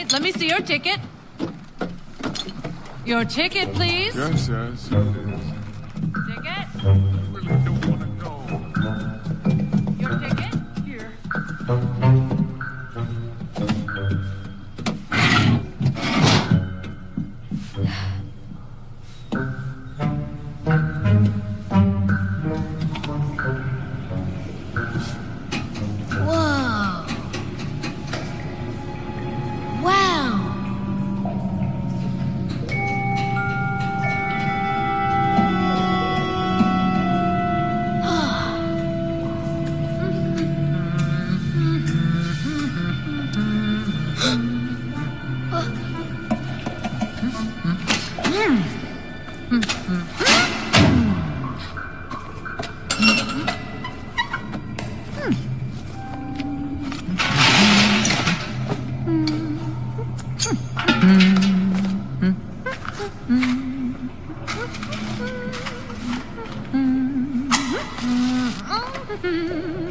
right, let me see your ticket. Your ticket, please. Yes, yes, it is. Ticket. I really don't want to go. Your ticket. Here. Whoa. Wow. Mm-hmm.